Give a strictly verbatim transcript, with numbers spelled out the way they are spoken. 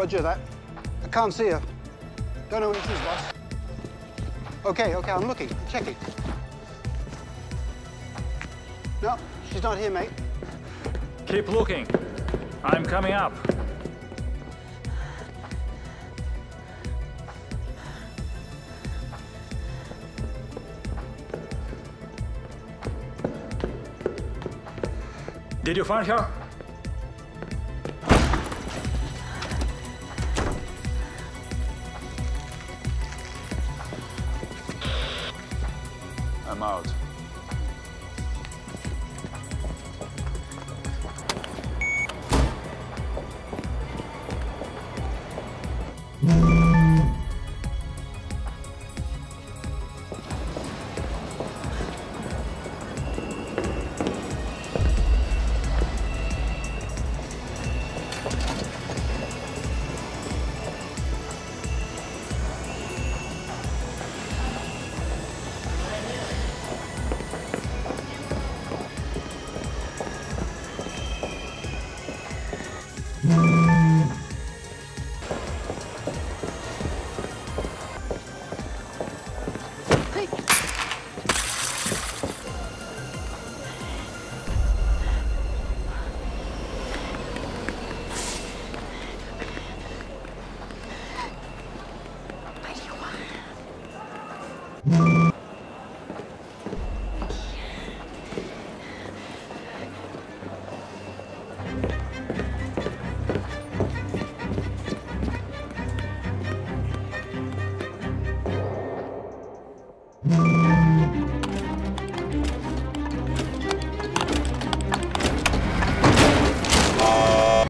Roger that. I can't see her. Don't know where she is, boss. Okay, okay, I'm looking. I'm checking. No, she's not here, mate. Keep looking. I'm coming up. Did you find her? I'm out.